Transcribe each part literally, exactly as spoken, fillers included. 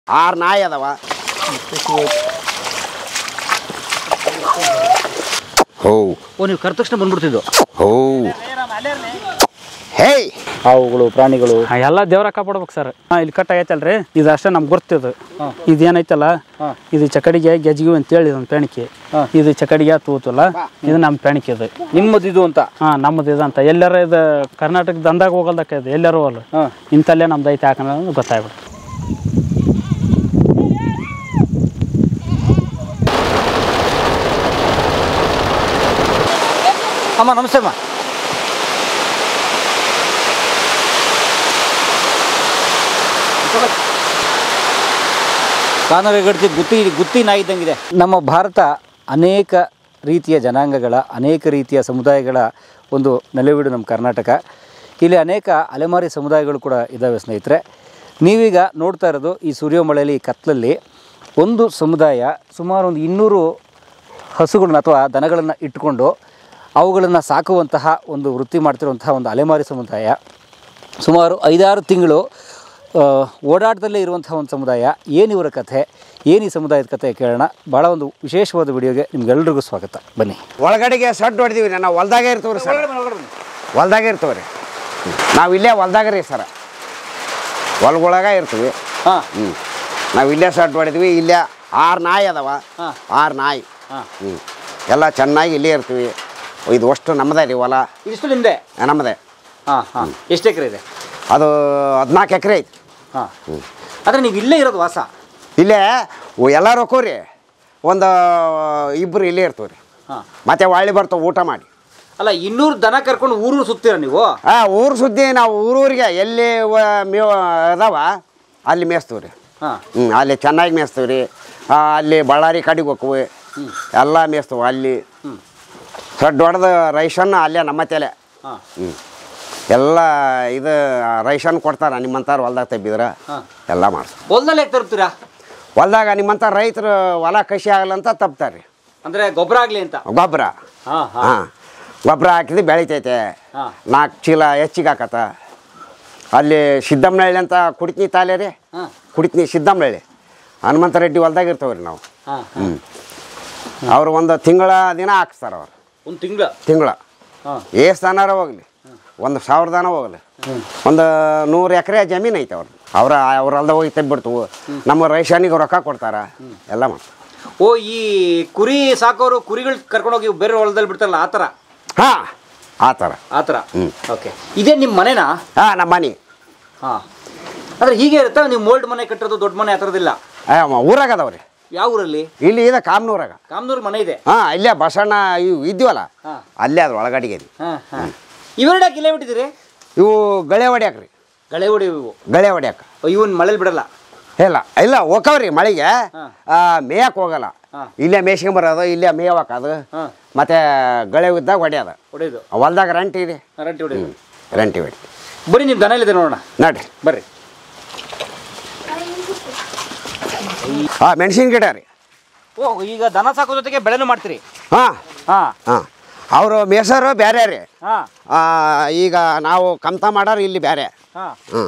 ಆರು ನಾಯಿ ಅದಾವ. ಹೋ ಓ ನೀವು ಕರೆದ ತಕ್ಷಣ ಬಂದ್ಬಿಡ್ತಿದ್ದು. ಹೋ ಹೇಯ್ ಅವುಗಳು ಪ್ರಾಣಿಗಳು ಎಲ್ಲ ದೇವ್ರ ಕಾಪಾಡ್ಬೇಕು ಸರ್. ಇಲ್ಲಿ ಕಟ್ ಆಗೈತಲ್ರಿ, ಇದು ಅಷ್ಟೇ ನಮ್ಗೆ ಗೊತ್ತಿದ್ದು. ಇದೇನೈತಲ್ಲ ಇದು ಚಕಡಿಗೆ ಗೆಜ್ಜಿಗೆ ಅಂತೇಳಿ ಇದೊಂದು ಪೆಣಿಕೆ. ಇದು ಚಕಡಿಗೆ ತೂತಲ್ಲ, ಇದು ನಮ್ಮ ಪೆಣಿಕೆ. ಇದು ನಿಮ್ಮದು ಇದು ಅಂತ? ಹಾಂ ನಮ್ಮದು ಇದು ಅಂತ. ಎಲ್ಲಾರ ಇದು ಕರ್ನಾಟಕದ ಅಂದಾಗ ಹೋಗಲ್ದಕ್ಕ ಇದು ಎಲ್ಲರೂ ಅಲ್ಲ ಇಂಥಲ್ಲೇ ನಮ್ದು ಐತೆ ಹಾಕೋಣ ಗೊತ್ತಾಗ್ಬಿಡ್ತು. ಅಮ್ಮ ನಮಸ್ತೆ ಅಮ್ಮ. ಕಾನೂರು ಗಡ್ತಿ ಗುತ್ತಿ ಗುತ್ತಿ ನಾಯಿ ಇದ್ದಂಗಿದೆ. ನಮ್ಮ ಭಾರತ ಅನೇಕ ರೀತಿಯ ಜನಾಂಗಗಳ ಅನೇಕ ರೀತಿಯ ಸಮುದಾಯಗಳ ಒಂದು ನೆಲೆವೀಡು ನಮ್ಮ ಕರ್ನಾಟಕ. ಇಲ್ಲಿ ಅನೇಕ ಅಲೆಮಾರಿ ಸಮುದಾಯಗಳು ಕೂಡ ಇದ್ದಾವೆ ಸ್ನೇಹಿತರೆ. ನೀವೀಗ ನೋಡ್ತಾ ಇರೋದು ಈ ಸೂರ್ಯಮಳೆಯಲ್ಲಿ ಕತ್ತಲಲ್ಲಿ ಒಂದು ಸಮುದಾಯ ಸುಮಾರು ಒಂದು ಇನ್ನೂರು ಹಸುಗಳನ್ನ ಅಥವಾ ದನಗಳನ್ನು ಇಟ್ಕೊಂಡು ಅವುಗಳನ್ನು ಸಾಕುವಂತಹ ಒಂದು ವೃತ್ತಿ ಮಾಡ್ತಿರುವಂತಹ ಒಂದು ಅಲೆಮಾರಿ ಸಮುದಾಯ. ಸುಮಾರು ಐದಾರು ತಿಂಗಳು ಓಡಾಟದಲ್ಲೇ ಇರುವಂತಹ ಒಂದು ಸಮುದಾಯ. ಏನು ಇವರ ಕಥೆ, ಏನು ಈ ಸಮುದಾಯದ ಕಥೆ ಕೇಳೋಣ. ಭಾಳ ಒಂದು ವಿಶೇಷವಾದ ವಿಡಿಯೋಗೆ ನಿಮ್ಗೆಲ್ರಿಗೂ ಸ್ವಾಗತ. ಬನ್ನಿ. ಒಳಗಡೆಗೆ ಸಡ್ಡು ಹೊಡೆದೀವಿ. ನಾವು ಹೊಲ್ದಾಗೆ ಇರ್ತೀವಿ ರೀ ಸರ್, ಹೊಲ್ದಾಗೆ ಇರ್ತೀವಿ ರೀ ನಾವು. ಇಲ್ಲೇ ಹೊಲ್ದಾಗ ರೀ ಸರ, ಹೊಲ್ಗೊಳಗೆ ಇರ್ತೀವಿ. ಹಾಂ ಹ್ಞೂ ನಾವು ಇಲ್ಲೇ ಸಡ್ಡು ಹೊಡಿದ್ವಿ. ಇಲ್ಲೇ ಆರು ನಾಯಿ ಅದಾವ. ಆರು ನಾಯಿ. ಹ್ಞೂ ಎಲ್ಲ ಚೆನ್ನಾಗಿ ಇಲ್ಲೇ ಇರ್ತೀವಿ. ಇದು ಅಷ್ಟು ನಮ್ಮದೇ ರೀ ಹೊಲ. ಇಷ್ಟು ನಿಮ್ಮದೇ? ನಮ್ಮದೇ. ಹಾಂ ಹಾಂ. ಎಷ್ಟು ಎಕರೆ ಇದೆ? ಅದು ಹದಿನಾಲ್ಕು ಎಕರೆ ಐತಿ. ಹಾಂ ಹ್ಞೂ. ಆದರೆ ನೀವು ಇಲ್ಲೇ ಇರೋದು ವಾಸ? ಇಲ್ಲೇ ಎಲ್ಲರೂ ಹೋಗ್ರಿ, ಒಂದು ಇಬ್ಬರು ಇಲ್ಲೇ ಇರ್ತೀವಿ ರೀ. ಹಾಂ. ಮತ್ತೆ ಹೊಳ್ಳಿ ಬರ್ತಾವೆ ಊಟ ಮಾಡಿ. ಅಲ್ಲ ಇನ್ನೂರು ದನ ಕರ್ಕೊಂಡು ಊರು ಸುತ್ತೀರ ನೀವು? ಹಾಂ ಊರು ಸುದ್ದಿ ನಾವು ಊರೂರಿಗೆ ಎಲ್ಲಿ ಮೇವು ಅದಾವ ಅಲ್ಲಿ ಮೇಯಿಸ್ತೀವಿ ರೀ. ಹಾಂ ಹ್ಞೂ ಅಲ್ಲಿ ಚೆನ್ನಾಗಿ ಮೇಯಿಸ್ತೀವಿ ರೀ. ಅಲ್ಲಿ ಬಳ್ಳಾರಿ ಕಡೆಗೆ ಹೋಗ್ತೀವಿ, ಎಲ್ಲ ಮೇಯಿಸ್ತೀವಿ ಅಲ್ಲಿ. ಹ್ಞೂ ಸಡ್ಡು ಹೊಡೆದ ರೈಸನ್ನು ಅಲ್ಲೇ ನಮ್ಮ ತಲೆ. ಹಾಂ ಹ್ಞೂ ಎಲ್ಲ ಇದು ರೈಸನ್ ಕೊಡ್ತಾರೆ ನಿಮ್ಮಂಥವ್ರು ಹೊಲ್ದಾಗ ತೆಬ್ಬಿದ್ರೆ ಎಲ್ಲ ಮಾಡ್ತಾರೆ. ಹೊಲ್ದಲ್ಲಿ ಹೇಗೆ ತರ್ತೀರಾ? ಹೊಲ್ದಾಗ ನಿಮ್ಮಂಥ ರೈತರು ಹೊಲ ಕಸಿ ಆಗಲ್ಲ ಅಂತ ತಪ್ತಾರೆ ರೀ. ಅಂದರೆ ಗೊಬ್ಬರ ಆಗಲಿ ಅಂತ? ಗೊಬ್ಬರ. ಹಾಂ ಹಾಂ ಗೊಬ್ಬರ ಹಾಕಿದ್ರೆ ಬೆಳಿತೈತೆ. ನಾಲ್ಕು ಚೀಲ ಹೆಚ್ಚಿಗೆ ಹಾಕತ್ತ. ಅಲ್ಲಿ ಸಿದ್ದಮ್ಮನಹಳ್ಳಿ ಅಂತ ಕುಡಿತ್ನಿ ತಾಲೆ ರೀ, ಕುಡಿತ್ನಿ ಸಿದ್ದಮ್ಮನಹಳ್ಳಿ ಹನುಮಂತ ರೆಡ್ಡಿ ಹೊಲ್ದಾಗ ಇರ್ತೇವೆ ರೀ ನಾವು. ಹ್ಞೂ ಅವ್ರು ಒಂದು ತಿಂಗಳ ದಿನ ಹಾಕ್ಸ್ತಾರೆ ಅವ್ರು. ಒಂದು ತಿಂಗಳ ತಿಂಗಳ ಎಷ್ಟು ದನಾರ ಹೋಗಲಿ, ಒಂದು ಸಾವಿರ ದನ ಹೋಗಲಿ, ಒಂದು ನೂರು ಎಕರೆ ಜಮೀನು ಐತೆ ಅವ್ರು. ಅವ್ರ ಅವ್ರ ಅಲ್ದ ಹೋಗಿ ತೆಬ್ಬಿಡ್ತವು. ನಮ್ಮ ರೈಶಾನಿಗೆ ರೊಕ್ಕ ಕೊಡ್ತಾರೆ, ಎಲ್ಲ ಮಾಡ್ತಾರೆ. ಓ ಈ ಕುರಿ ಸಾಕೋರು ಕುರಿಗಳು ಕರ್ಕೊಂಡೋಗಿ ಬೇರೆ ಹೊಲದಲ್ಲಿ ಬಿಡ್ತಾರಲ್ಲ ಆ ಥರ? ಹಾಂ ಆ ಥರ ಆ ಥರ. ಹ್ಞೂ ಓಕೆ. ಇದೇ ನಿಮ್ಮ ಮನೆನಾ? ಹಾಂ ನಮ್ಮ ಮನೆ. ಹಾಂ ಅಂದರೆ ಹೀಗೆ ಇರುತ್ತಾ? ನೀವು ಮೋಲ್ಡ್ ಮನೆ ಕಟ್ಟಿರೋದು ದೊಡ್ಡ ಮನೆ ಆ ಥರದಿಲ್ಲ? ಹಾಂ ಊರಾಗ ಅದಾವ್ರಿ. ಯಾವ ಊರಲ್ಲಿ? ಇಲ್ಲಿ ಇದೆ ಕಾಮನೂರಾಗ. ಕಾಮನೂರು ಮನೆ ಇದೆ? ಹಾಂ ಇಲ್ಲೇ ಬಸಣ್ಣ ಇವು ಇದ್ದೀವಲ್ಲ ಅಲ್ಲೇ ಅದು ಒಳಗಡೆಗೆ. ಹಾಂ ಹಾಂ. ಇವೆರಡಾಕೆ ಇಲ್ಲೇ ಬಿಟ್ಟಿದ್ದೀರಿ? ಇವು ಗಳೆ ಹೊಡ್ಯಾಕ್ರಿ. ಗಳೆ ಹೊಡಿ ಇವು? ಗಳೆ ಹೊಡ್ಯಾಕ ಇವನ್ ಮಳೇಲಿ ಬಿಡಲ್ಲ? ಇಲ್ಲ ಇಲ್ಲ ಹೋಗವ್ರಿ ಮಳೆಗೆ ಮೇಯಕ್ಕೆ ಹೋಗಲ್ಲ. ಇಲ್ಲೇ ಮೇಯ್ಸ್ಕೊಂಬರೋದು, ಇಲ್ಲೇ ಮೇವ್ ಹಾಕೋದು, ಮತ್ತೆ ಗಳೆ ಇದ್ದಾಗ ಹೊಡ್ಯೋದು. ಹೊಡೆಯೋದು ಹೊಲ್ದಾಗ ರಂಟಿ ರೀ. ರಂಟಿ ಹೊಡೆಯೋದು. ರಂಟಿ ಹೊಡಿ. ಬರೀ ನೀವು ದನ ಇಲ್ಲಿದೆ ನೋಡೋಣ, ನೋಡ್ರಿ ಬರ್ರಿ. ಹಾಂ ಮೆಣಸಿನ ಗಿಡ ರೀ. ಓ ಈಗ ದನ ಸಾಕೋ ಜೊತೆಗೆ ಬೆಳೆನೂ ಮಾಡ್ತೀರಿ? ಹಾಂ ಹಾಂ ಹಾಂ. ಅವರು ಮೇಸರು ಬೇರೆ ರೀ. ಹಾಂ ಈಗ ನಾವು ಕಮ್ತ ಮಾಡೋರು ಇಲ್ಲಿ ಬೇರೆ. ಹಾಂ ಹ್ಞೂ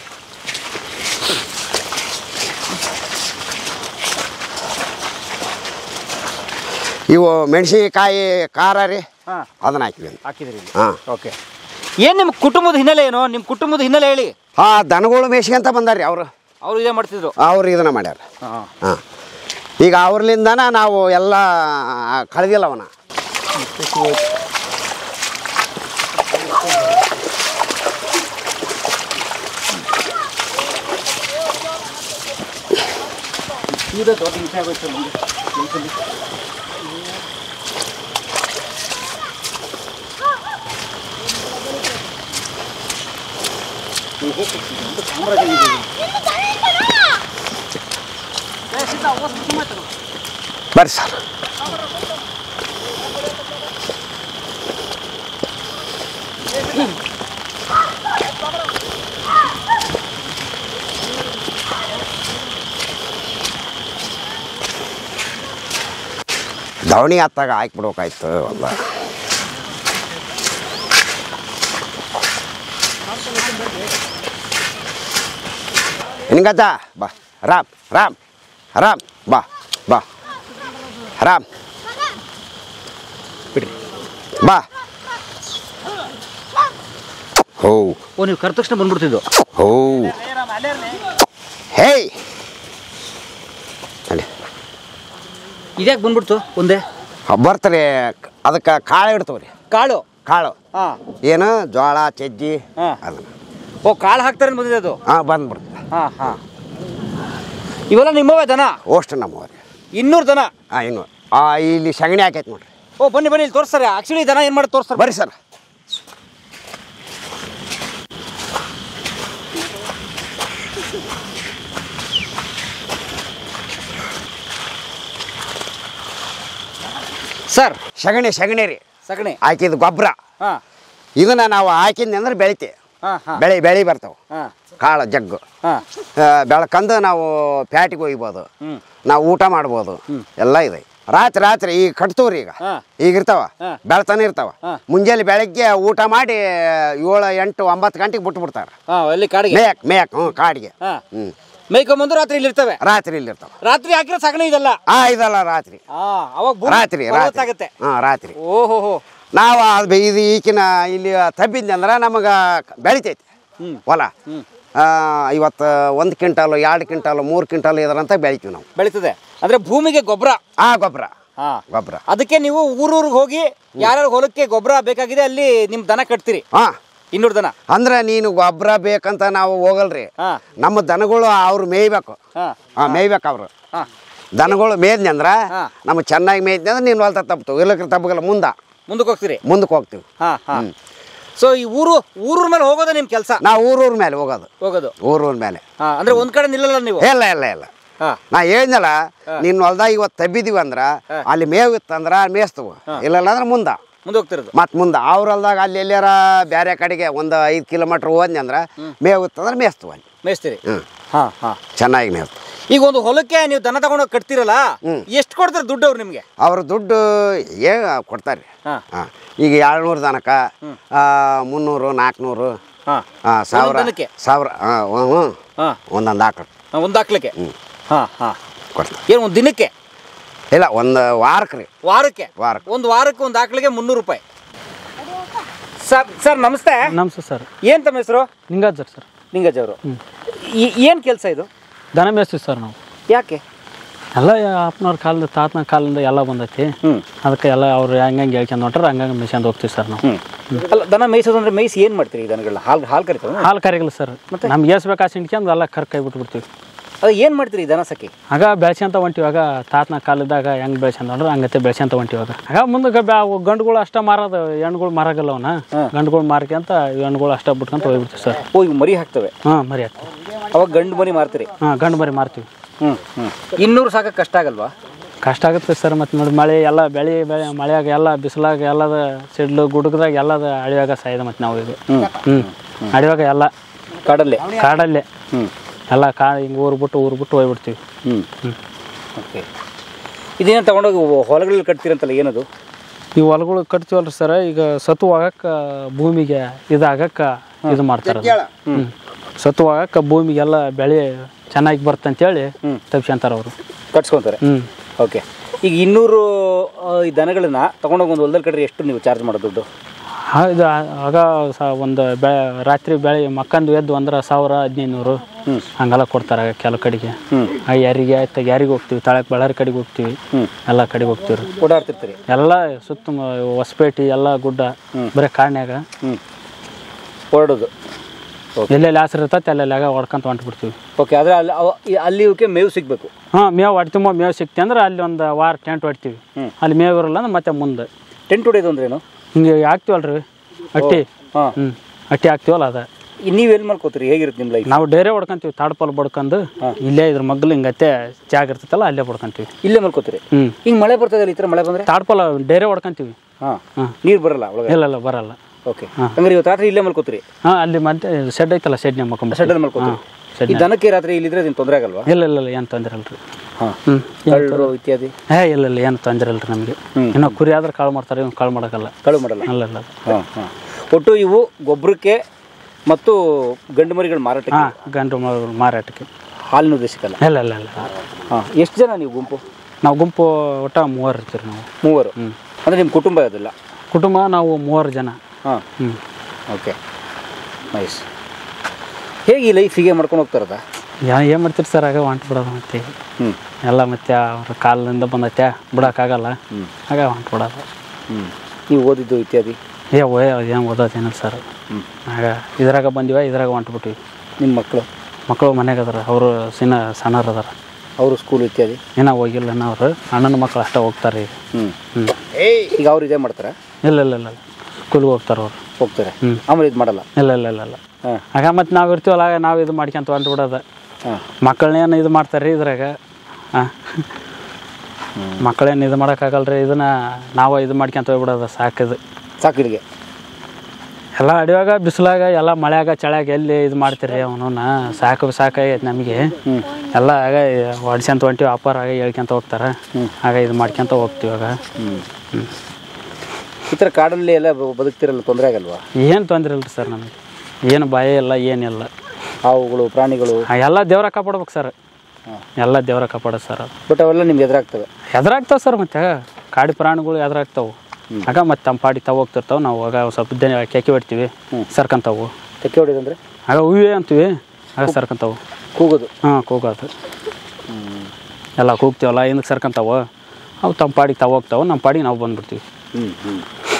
ಇವು ಮೆಣಸಿನಕಾಯಿ ಖಾರ ರೀ. ಹಾಂ ಅದನ್ನ ಹಾಕಿದ್ವಿ. ಹಾಕಿದ್ರಿ? ಹಾಂ ಓಕೆ. ಏನು ನಿಮ್ಮ ಕುಟುಂಬದ ಹಿನ್ನೆಲೆ ಏನು? ನಿಮ್ಮ ಕುಟುಂಬದ ಹಿನ್ನೆಲೆ ಹೇಳಿ. ಹಾಂ ದನಗಳು ಮೇಯ್ಸ್ಕೊಂತ ಬಂದಾರ್ರಿ ಅವರು. ಅವರು ಇದೇ ಮಾಡ್ತಿದ್ರು? ಅವ್ರು ಇದನ್ನ ಮಾಡ್ಯಾರ. ಹಾಂ ಹಾಂ ಈಗ ಅವ್ರಲಿಂದನ ನಾವು ಎಲ್ಲ ಕಳೆದಿಲ್ಲ ಅವನ. ಇದು ದೊಡ್ಡ ವಿಷಯ ಆಗೋಯ್ತು ನಮಗೆ. ಬರ್ರಿ ಸರ್. ದವಣಿ ಹತ್ತಾಗ ಹಾಕ್ಬಿಡ್ಬೇಕಾಯ್ತು ಅಲ್ಲ. ನಿಂಗತ್ತ ಬಾ. ರಾಮ್ ರಾಮ್ ರಾಮ್ ಬಾ ಬಾ ರಾಮ್ ಬಿಡ್ರಿ ಬಾ ಹೋ ಓ ನೀವು ಕರೆದ ತಕ್ಷಣ ಬಂದ್ಬಿಡ್ತಿದ್ದು ಹೋ ಹೇಯ್ ಅಲ್ಲಿ ಇದ್ಯಾಕೆ ಬಂದ್ಬಿಡ್ತು ಒಂದೇ ಬರ್ತಾರೆ ಅದಕ್ಕೆ ಕಾಳು ಇಡ್ತವ್ರಿ ಕಾಳು ಕಾಳು ಹಾಂ ಏನು ಜೋಳ ಚಜ್ಜಿ ಹಾಂ ಅದನ್ನು ಓ ಕಾಳು ಹಾಕ್ತಾರೆ ಬಂದಿದೆ ಅದು ಹಾಂ ಬಂದ್ಬಿಡ್ತು ಹಾಂ ಹಾಂ ಇವೆಲ್ಲ ನಿಮ್ಮವೇ ದನ ಅಷ್ಟು ನಮ್ಮವ್ರಿ ಇನ್ನೂರು ದನ ಹಾಂ ಇನ್ನು ಆ ಇಲ್ಲಿ ಸಗಣಿ ಹಾಕೈತೆ ನೋಡ್ರಿ ಓ ಬನ್ನಿ ಬನ್ನಿ ಇಲ್ಲಿ ತೋರಿಸ್ತಾರೆ ಆ್ಯಕ್ಚುಲಿ ದನ ಏನು ಮಾಡಿ ತೋರಿಸ್ತಾರೆ ಬರ್ರಿ ಸರ್ ಸರ್ ಸಗಣಿ ಸಗಣಿ ರೀ ಸಗಣಿ ಹಾಕಿದ ಗೊಬ್ಬರ ಹಾಂ ಇದನ್ನ ನಾವು ಹಾಕಿದ್ನಿ ಅಂದ್ರೆ ಬೆಳಿತೀವಿ ಹಾಂ ಹಾಂ ಬೆಳೆ ಬೆಳೆ ಬರ್ತಾವೆ ಹಾಂ ಕಾಳು ಜಗ್ಗು ಹಾಂ ಬೆಳಕಂದು ನಾವು ಪ್ಯಾಟಿಗೆ ಒಯ್ಬೋದು ಹ್ಞೂ ನಾವು ಊಟ ಮಾಡ್ಬೋದು ಎಲ್ಲ ಇದೆ ರಾತ್ರಿ ರಾತ್ರಿ ಈಗ ಕಟ್ತವ್ರಿ ಈಗ ಹಾಂ ಈಗ ಇರ್ತಾವ ಹಾಂ. ಬೆಳ್ತಾನೆ ಇರ್ತಾವ ಹಾಂ. ಮುಂಜಾನೆ ಬೆಳಗ್ಗೆ ಊಟ ಮಾಡಿ ಏಳು ಎಂಟು ಒಂಬತ್ತು ಗಂಟೆಗೆ ಬಿಟ್ಟು ಬಿಡ್ತಾರೆ ಹಾಂ ಅಲ್ಲಿ ಕಾಡಿಗೆ ಮೇಯಕ್ ಮೇಯಕ್ ಹ್ಞೂ ಕಾಡಿಗೆ ಹಾಂ ಹ್ಞೂ ಮೇಯ್ಕೊಂಬಂದು ರಾತ್ರಿ ಇಲ್ಲಿ ಇರ್ತವೆ ರಾತ್ರಿ ಇಲ್ಲಿ ಇರ್ತಾವ ರಾತ್ರಿ ಹಾಕಿರೋ ಸಗಣಿ ಇದಲ್ಲ ಹಾಂ ಇದಲ್ಲ ರಾತ್ರಿ ಹಾಂ ಅವಾಗ ಭೂಮಿ ರಾತ್ರಿ ರಾತ್ರಿ ಫಲವತ್ತಾಗತ್ತೆ. ಹಾಂ ರಾತ್ರಿ ಓಹೋ ಹೋ ನಾವು ಅದು ಇದು ಈಕಿನ ಇಲ್ಲಿ ತಬ್ಬಿದ್ನಂದ್ರೆ ನಮಗೆ ಬೆಳಿತೈತಿ ಹ್ಞೂ ಹೊಲ ಹ್ಞೂ ಆ, ಇವತ್ತು ಒಂದು ಕ್ವಿಂಟಾಲು ಎರಡು ಕ್ವಿಂಟಾಲು ಮೂರು ಕ್ವಿಂಟಾಲು ಇದರಂತ ಬೆಳಿತೀವಿ ನಾವು ಬೆಳೀತದೆ ಅಂದ್ರೆ ಭೂಮಿಗೆ ಗೊಬ್ಬರ ಆ ಗೊಬ್ಬರ ಹಾಂ ಗೊಬ್ಬರ ಅದಕ್ಕೆ ನೀವು ಊರೂರಿಗೆ ಹೋಗಿ ಯಾರ್ಯಾರು ಹೊಲಕ್ಕೆ ಗೊಬ್ಬರ ಬೇಕಾಗಿದೆ ಅಲ್ಲಿ ನಿಮ್ಮ ದನ ಕಟ್ತೀರಿ ಹಾಂ ಇನ್ನೂರು ದನ ಅಂದ್ರೆ ನೀನು ಗೊಬ್ಬರ ಬೇಕಂತ ನಾವು ಹೋಗಲ್ರಿ ಹಾಂ ನಮ್ಮ ದನಗಳು ಅವ್ರು ಮೇಯ್ಬೇಕು ಹಾಂ ಹಾಂ ಮೇಯ್ಬೇಕು ಅವರು ಹಾಂ ದನಗಳು ಮೇಯ್ದ್ನಿ ಅಂದ್ರೆ ಹಾ. ನಮ್ಗೆ ಚೆನ್ನಾಗಿ ಮೇಯ್ದ್ನಿ ಅಂದ್ರೆ ನೀನು ಹೊಲ್ತ ತಪ್ತು ಇಲ್ಲಕ್ರೆ ತಪ್ಪಗಲ್ಲ ಮುಂದೆ ಮುಂದಕ್ಕೆ ಹೋಗ್ತೀರಿ ಮುಂದಕ್ಕೆ ಹೋಗ್ತೀವಿ ಹಾಂ ಹಾಂ ಸೊ ಈ ಊರು ಊರೂರ ಮೇಲೆ ಹೋಗೋದೇ ನಿಮ್ಮ ಕೆಲಸ ನಾವು ಊರೂರ ಮೇಲೆ ಹೋಗೋದು ಹೋಗೋದು ಊರೂರ ಮೇಲೆ ಹಾಂ ಅಂದ್ರೆ ಒಂದ್ ಕಡೆ ನಿಲ್ಲಲ್ಲ ನೀವು ಇಲ್ಲ ಇಲ್ಲ ಇಲ್ಲ ಹಾಂ ನಾ ಹೇಳಿದ್ನಲ್ಲ ನಿನ್ನ ಹೊಲ್ದಾಗ ಇವತ್ತು ತಬ್ಬಿದೀವಿ ಅಂದ್ರೆ ಅಲ್ಲಿ ಮೇವು ಇತ್ತಂದ್ರೆ ಮೇಯ್ಸ್ತವು ಇಲ್ಲ ಅಂದ್ರೆ ಮುಂದೆ ಮುಂದೆ ಹೋಗ್ತಿರೋದು ಮತ್ತು ಮುಂದೆ ಅವ್ರ ಹೊಲ್ದಾಗ ಅಲ್ಲಿ ಎಲ್ಲಾರ ಬೇರೆ ಕಡೆಗೆ ಒಂದು ಐದು ಕಿಲೋಮೀಟ್ರ್ ಹೋದ್ನಿ ಅಂದ್ರೆ ಮೇವು ಇತ್ತಂದ್ರೆ ಮೇಯ್ಸ್ತವು ಅಲ್ಲಿ ಮೇಯಿಸ್ತೀರಿ ಹ್ಞೂ ಹಾಂ ಹಾಂ ಚೆನ್ನಾಗಿ ಮೇಯ್ತು ಈಗ ಒಂದು ಹೊಲಕ್ಕೆ ನೀವು ದನ ತಗೊಂಡೋಗಿ ಕಟ್ತಿರಲ್ಲ ಎಷ್ಟು ಕೊಡ್ತಾರೆ ದುಡ್ಡು ಅವ್ರು ನಿಮಗೆ ಅವ್ರ ದುಡ್ಡು ಏ ಕೊಡ್ತಾರೆ ಹಾಂ ಹಾಂ ಈಗ ಏಳ್ನೂರು ದನಕ ಮುನ್ನೂರು ನಾಲ್ಕುನೂರು ಹಾಂ ಹಾಂ ಸಾವಿರ ದನಕ್ಕೆ? ಸಾವಿರ ಹಾಂ ಹ್ಞೂ ಹಾಂ ಒಂದೊಂದು ಆಕಳು ಒಂದು ಹಾಕ್ಲಿಕ್ಕೆ ಹಾಂ ಹಾಂ ಕೊಡ್ತಾರೆ ಏನು ಒಂದು ದಿನಕ್ಕೆ ಇಲ್ಲ ಒಂದು ವಾರಕ್ಕೆ ರೀ ವಾರಕ್ಕೆ ವಾರಕ್ಕೆ ಒಂದು ವಾರಕ್ಕೆ ಒಂದು ಆಕಳಿಗೆ ಮುನ್ನೂರು ರೂಪಾಯಿ ಸರ್ ಸರ್ ನಮಸ್ತೆ ನಮಸ್ತೆ ಸರ್ ಏನು ತಮ್ಮ ಹೆಸರು ನಿಂಗಾಜರ್ ಸರ್ ನಿಂಗಜ್ ಅವರು ಏನು ಕೆಲಸ ಇದು ದನ ಮೇಯಿಸ್ತೀವಿ ಸರ್ ನಾವು ಯಾಕೆ ಎಲ್ಲ ಅಪ್ಪನವ್ರ ಕಾಲದ ತಾತನ ಕಾಲದಿಂದ ಎಲ್ಲ ಬಂದೈತಿ ಹ್ಞೂ ಅದಕ್ಕೆ ಎಲ್ಲ ಅವ್ರು ಹೆಂಗೆ ಹೇಳ್ಕೊಂಡು ಹೊಂಟ್ರೆ ಹಂಗಂಗೆ ಮೇಯ್ಸ್ಕೊಂಡು ಹೋಗ್ತೀವಿ ಸರ್ ನಾವು ಹ್ಞೂ ಅಲ್ಲ ದನ ಮೇಯಿಸೋದು ಅಂದ್ರೆ ಮೇಯಿಸಿ ಏನು ಮಾಡ್ತೀರಿ ಈ ದನಗಳನ್ನ ಹಾಲು ಹಾಲು ಕರಿತಾವೆ ಹಾಲು ಕರಿಗಲ್ಲ ಸರ್ ನಮ್ಗೆ ಎಷ್ಟು ಬೇಕಾ ಸಿಂಡ್ಕೊಂಡು ಎಲ್ಲ ಕರ್ ಕೈ ಬಿಟ್ಬಿಡ್ತೀವಿ ಅದು ಏನು ಮಾಡ್ತೀರಿ ಈ ದನ ಸಖಿ ಆಗ ಬೆಳ್ಸ್ಕೊಂತ ಹೊಂಟಿವಿ ಆಗ ತಾತನ ಕಾಲದಾಗ ಹೆಂಗೆ ಬೆಳ್ಸ್ಕೊಂಡ್ ಹೊಂಟ್ರೆ ಹಂಗತ್ತೆ ಬೆಳ್ಸ್ಕೊಂತ ಹೊಂಟಿವಿ ಆಗ ಆಗ ಮುಂದೆ ಗಂಡುಗಳು ಅಷ್ಟ ಮಾರೋದು ಹೆಣ್ಗಳು ಮಾರಾಗಲ್ಲ ಅವನ ಗಂಡುಗಳು ಮಾರ್ಕೊಂತ ಹೆಣ್ಗಳು ಅಷ್ಟ ಬಿಟ್ಕೊಂತ ಹೋಗ್ಬಿಡ್ತೀವಿ ಸರ್ ಓ ಇವು ಮರಿ ಹಾಕ್ತವೆ ಹಾಂ ಮರಿ ಆಗ್ತವೆ ಅವಾಗ ಗಂಡು ಮರಿ ಮಾರ್ತೀರಿ ಹಾಂ ಗಂಡು ಮರಿ ಮಾರ್ತೀವಿ ಹ್ಞೂ ಹ್ಞೂ ಇನ್ನೂರು ಸಾಕಕ್ಕೆ ಕಷ್ಟ ಆಗಲ್ವಾ ಕಷ್ಟ ಆಗುತ್ತೆ ಸರ್ ಮತ್ತು ನೋಡಿ ಮಳೆ ಎಲ್ಲ ಬೆಳೆ ಬೆಳೆ ಮಳೆಯಾಗ ಎಲ್ಲ ಬಿಸಿಲಾಗ ಎಲ್ಲದ ಸಿಡ್ಲು ಗುಡುಗದಾಗ ಎಲ್ಲದ ಅಳಿವಾಗ ಸಾಯ್ದ ಮತ್ತು ನಾವು ಈಗ ಹ್ಞೂ ಹ್ಞೂ ಅಳಿವಾಗ ಎಲ್ಲ ಕಾಡಲ್ಲೇ ಕಾಡಲ್ಲೇ ಹ್ಞೂ ಎಲ್ಲ ಕಾ ಹಿಂಗೆ ಊರು ಬಿಟ್ಟು ಊರು ಬಿಟ್ಟು ಹೋಗ್ಬಿಡ್ತೀವಿ ಹ್ಞೂ ಹ್ಞೂ ಓಕೆ ಇದೇನು ತೊಗೊಂಡೋಗಿ ಹೊಲಗಳಲ್ಲಿ ಕಟ್ತೀರಂತಲ್ಲ ಏನದು ಈ ಹೊಲಗಳು ಕಟ್ತೀವಲ್ರಿ ಸರ್ ಈಗ ಸತು ಆಗಕ್ಕೆ ಭೂಮಿಗೆ ಇದಾಗಕ್ಕೆ ಇದು ಮಾಡ್ತಾರೆ ಹ್ಞೂ ಸತು ಆಗಕ್ಕೆ ಭೂಮಿಗೆಲ್ಲ ಬೆಳೆ ಚೆನ್ನಾಗಿ ಬರ್ತಂತೇಳಿ ತಪ್ಸ್ಕೊಂತಾರೆ ಅವರು ಕಟ್ಸ್ಕೊತಾರೆ ಹ್ಞೂ ಓಕೆ ಈಗ ಇನ್ನೂರು ಈ ದನಗಳನ್ನ ತೊಗೊಂಡೋಗಿ ಒಂದು ಹೊಲದಲ್ಲಿ ಕಟ್ರೆ ಎಷ್ಟು ನೀವು ಚಾರ್ಜ್ ಮಾಡೋ ದುಡ್ಡು ಇದು ಆಗ ಸ ಒಂದು ಬೆ ರಾತ್ರಿ ಬೆಳೆ ಮಕ್ಕಂದು ಎದ್ದು ಅಂದ್ರೆ ಸಾವಿರ ಹದಿನೈದು ನೂರು ಹಂಗೆಲ್ಲ ಕೊಡ್ತಾರೆ ಕೆಲವು ಕಡೆಗೆ ಯಾರಿಗೆ ಆಯ್ತು ಯಾರಿಗೆ ಹೋಗ್ತೀವಿ ತಾಳಕ್ಕೆ ಬಳ್ಳಾರಿ ಕಡೆಗೆ ಹೋಗ್ತೀವಿ ಎಲ್ಲ ಕಡೆಗೆ ಹೋಗ್ತೀವಿ ರೀ ಓಡಾಡ್ತಿರ್ತೀರಿ ಎಲ್ಲ ಸುತ್ತ ಹೊಸಪೇಟೆ ಎಲ್ಲ ಗುಡ್ಡ ಬರೀ ಕಾಡ್ನ್ಯಾಗ ಹೊರಡೋದು ಎಲ್ಲೆಲ್ಲಿ ಆಸರು ಇರ್ತೈತೆ ಅಲ್ಲೆಲ್ಲ ಹೊಡ್ಕೊಂತ ಹೊಂಟ್ಬಿಡ್ತೀವಿ ಓಕೆ ಆದರೆ ಅಲ್ಲಿ ಅಲ್ಲಿ ಇವಕ್ಕೆ ಮೇವು ಸಿಗಬೇಕು ಹಾಂ ಮೇವು ಹೊಡ್ತೀವಿ ಮೇವು ಸಿಕ್ತಿ ಅಂದ್ರೆ ಅಲ್ಲಿ ಒಂದು ವಾರ ಟೆಂಟ್ ಹೊಡ್ತೀವಿ ಅಲ್ಲಿ ಮೇವು ಇರಲ್ಲ ಅಂದ್ರೆ ಮತ್ತೆ ಮುಂದೆ ಟೆಂಟ್ ಹೊಡೆಯೋದು ಅಂದ್ರೇನು ಹಿಂಗೆ ಹಾಕ್ತೀವಲ್ರಿ ಅಟ್ಟಿ ಹಾಂ ಹ್ಞೂ ಅಟ್ಟಿ ಹಾಕ್ತೀವಲ್ಲ ಅದ ನೀವು ಎಲ್ಲಿ ಮಾಡ್ಕೋತೀರಿ ಹೇಗಿರುತ್ತೆ ನಿಮ್ಮ ಲೈಫ್ ನಾವು ಡೇರೆ ಹೊಡ್ಕೊಂತೀವಿ ತಾಡ್ಪಲ್ ಬಡ್ಕೊಂಡು ಇಲ್ಲೇ ಇದ್ರ ಮಗ್ಲು ಹಿಂಗತ್ತೆ ಜಾಗ ಇರ್ತೈತಲ್ಲ ಅಲ್ಲೇ ಬಡ್ಕೊಂತೀವಿ ಇಲ್ಲೇ ಮಾಡ್ಕೋತೀರಿ ಹ್ಞೂ ಹಿಂಗೆ ಮಳೆ ಬರ್ತದೆ ಈ ಥರ ಮಳೆ ಬಂದರೆ ತಾಡ್ಪಲ್ ಡೇರೆ ಹೊಡ್ಕೊಂತೀವಿ ಹಾಂ ಹಾಂ ನೀರು ಬರಲ್ಲ ಒಳಗೆ ಇಲ್ಲ ಇಲ್ಲ ಬರಲ್ಲ ಓಕೆ ಹಂಗಾರೆ ಇವತ್ತು ರಾತ್ರಿ ಇಲ್ಲೇ ಮಾಡ್ಕೋತೀರಿ ಹಾಂ ಅಲ್ಲಿ ಮತ್ತೆ ಶೆಡ್ ಐತಲ್ಲ ಶೆಡ್ನೇ ಮಕ್ಕೊಂಬ ಶೆಡ್ಡಲ್ಲಿ ಮಾಡ್ಕೋತೀರಿ ಈ ದನಕ್ಕೆ ರಾತ್ರಿ ಇಲ್ಲಿದ್ರೆ ಏನು ತೊಂದರೆ ಆಗಲ್ವಾ ಇಲ್ಲ ಇಲ್ಲ ಇಲ್ಲ ಏನು ತೊಂದರೆ ಅಲ್ರಿ ಹಾಂ ಹ್ಞೂ ಕಳ್ಳರು ಇತ್ಯಾದಿ ಹೇ ಇಲ್ಲ ಇಲ್ಲ ಏನು ತೊಂದರೆ ಇಲ್ರಿ ನಮಗೆ ಇನ್ನೂ ಕುರಿ ಆದ್ರೆ ಕಾಳು ಮಾಡ್ತಾರೆ ಇವ್ನು ಕಾಳು ಮಾಡೋಕ್ಕಲ್ಲ ಕಳು ಮಾಡಲ್ಲ ಇಲ್ಲ ಇಲ್ಲ ಹಾಂ ಹಾಂ ಒಟ್ಟು ಇವು ಗೊಬ್ಬರಕ್ಕೆ ಮತ್ತು ಗಂಡು ಮರಿಗಳು ಮಾರಾಟಕ್ಕೆ ಹಾಂ ಗಂಡು ಮಾರಾಟಕ್ಕೆ ಹಾಲಿನ ಉದ್ದೇಶಕ್ಕಲ್ಲ? ಇಲ್ಲ ಇಲ್ಲ ಇಲ್ಲ. ಹಾಂ, ಎಷ್ಟು ಜನ ನೀವು ಗುಂಪು? ನಾವು ಗುಂಪು ಒಟ್ಟ ಮೂವರು ಇರ್ತೀವಿ ನಾವು. ಮೂವರು? ಹ್ಞೂ. ಅಂದರೆ ನಿಮ್ಮ ಕುಟುಂಬ ಅದಲ್ಲ? ಕುಟುಂಬ ನಾವು ಮೂವರು ಜನ. ಹಾಂ. ಹ್ಞೂ. Okay, nice. ಹೇಗೆ ಈ ಲೈಫ್ ಹೀಗೆ ಮಾಡ್ಕೊಂಡು ಹೋಗ್ತಾರದ? ಯಾ ಏನು ಮಾಡ್ತೀರಿ ಸರ್, ಆಗ ಹೊಂಟು ಬಿಡೋದು ಮತ್ತೆ. ಹ್ಞೂ. ಎಲ್ಲ ಮತ್ತೆ ಅವ್ರ ಕಾಲಿಂದ ಬಂದೈತೆ ಬಿಡೋಕ್ಕಾಗಲ್ಲ, ಆಗ ಹೊಂಟು ಬಿಡೋದು. ಹ್ಞೂ. ನೀವು ಓದಿದ್ದು ಇತ್ಯಾದಿ? ಏ ಓಯ್ ಏನು ಓದೋದೇನಿಲ್ಲ ಸರ್. ಹ್ಞೂ. ಆಗ ಇದ್ರಾಗ ಬಂದಿವ, ಇದ್ರಾಗ ಹೊಂಟು ಬಿಟ್ಟಿವಿ. ನಿಮ್ಮ ಮಕ್ಕಳು? ಮಕ್ಕಳು ಮನೆಗೆ ಅದಾರ, ಅವರು ಸಿನ್ನ ಸಣ್ಣರು ಅದಾರ. ಅವರು ಸ್ಕೂಲ್ ಇತ್ಯಾದಿ ಏನೋ ಹೋಗಿಲ್ಲ ಇನ್ನು. ಅವರು ಅಣ್ಣನ ಮಕ್ಕಳು ಅಷ್ಟೇ ಹೋಗ್ತಾರೆ ಈಗ. ಹ್ಞೂ. ಹ್ಞೂ. ಈಗ ಅವ್ರು ಇದೇ ಮಾಡ್ತಾರಾ? ಇಲ್ಲ ಇಲ್ಲ ಇಲ್ಲ, ಸ್ಕೂಲ್ಗೆ ಹೋಗ್ತಾರೆ ಅವ್ರು. ಹೋಗ್ತಾರೆ. ಹ್ಞೂ. ಆಮೇಲೆ ಇದು ಮಾಡಲ್ಲ? ಇಲ್ಲ ಇಲ್ಲ ಇಲ್ಲ ಇಲ್ಲ. ಹಾಂ. ಆಗ ಮತ್ತು ನಾವು ಇರ್ತೀವಲ್ಲ, ಆಗ ನಾವು ಇದು ಮಾಡ್ಕೊಂತ ಹೊಂಟು ಬಿಡೋದು. ಹಾಂ. ಮಕ್ಕಳನ್ನೇನು ಇದು ಮಾಡ್ತಾರೆ ರೀ ಇದ್ರಾಗ. ಹಾಂ, ಮಕ್ಕಳೇನು ಇದು ಮಾಡೋಕ್ಕಾಗಲ್ಲ ರೀ, ಇದನ್ನು ನಾವು ಇದು ಮಾಡ್ಕೊಂತ ಹೋಗ್ಬಿಡೋದು. ಸಾಕಿದು ಸಾಕಿಡಿಗೆ ಎಲ್ಲ ಅಡಿವಾಗ ಬಿಸಿಲಾಗ ಎಲ್ಲ ಮಳೆಯಾಗ ಚಳಿಯಾಗ ಎಲ್ಲಿ ಇದು ಮಾಡ್ತೀರಿ ಅವನನ್ನ. ಸಾಕು ಸಾಕಾಗೈತೆ ನಮಗೆ. ಎಲ್ಲ ಆಗ ಹೊಡ್ಸ್ಕೊಂತ ಹೊಂಟಿವಿ, ಅಪ್ಪಾರ ಆಗ ಹೇಳ್ಕೊಂತ ಹೋಗ್ತಾರೆ. ಆಗ ಇದು ಮಾಡ್ಕೊಂತ ಹೋಗ್ತೀವಿ. ಆಗ ಹ್ಞೂ. ಈ ಥರ ಕಾಡಲ್ಲಿ ಎಲ್ಲ ಬದುಕ್ತಿರಲ್ಲ, ತೊಂದರೆ ಆಗಲ್ವಾ? ಏನು ತೊಂದರೆ ಇಲ್ಲ ರೀ ಸರ್ ನಮಗೆ, ಏನು ಭಯ ಇಲ್ಲ, ಏನಿಲ್ಲ. ಹಾವುಗಳು, ಪ್ರಾಣಿಗಳು ಎಲ್ಲ ದೇವ್ರ ಕಾಪಾಡ್ಬೇಕು ಸರ್. ಎಲ್ಲ ದೇವ್ರ ಕಾಪಾಡೋದು ಸರ್. ಅದು ಬಟ್ ಅವೆಲ್ಲ ನಿಮ್ಗೆ ಎದುರಾಗ್ತವೆ? ಎದುರಾಗ್ತಾವೆ ಸರ್. ಮತ್ತೆ ಕಾಡು ಪ್ರಾಣಿಗಳು ಎದುರಾಗ್ತಾವೆ. ಆಗ ಮತ್ತೆ ತಮ್ಮ ಪಾಡಿ ತಾವು ಹೋಗ್ತಿರ್ತಾವೆ. ನಾವು ಆಗ ಸ್ವಲ್ಪ ದಿನ ಕೆಕ್ಕಿ ಹೊಡ್ತೀವಿ, ಸರ್ಕಂತಾವು. ತೆಕ್ಕೆ ಹೊಡಿದಂದ್ರೆ ಆಗ ಹೂವೇ ಅಂತೀವಿ, ಆಗ ಸರ್ಕಂತಾವು. ಕೂಗೋದು? ಹಾಂ, ಕೂಗೋದು. ಎಲ್ಲ ಕೂಗ್ತೀವಲ್ಲ, ಹಿಂದಕ್ಕೆ ಸರ್ಕಂತಾವು. ಅವು ತಮ್ಮ ಪಾಡಿಗೆ ತಾವು ಹೋಗ್ತಾವೆ, ನಮ್ಮ ಪಾಡಿಗೆ ನಾವು ಬಂದುಬಿಡ್ತೀವಿ. ಹ್ಞೂ ಹ್ಞೂ.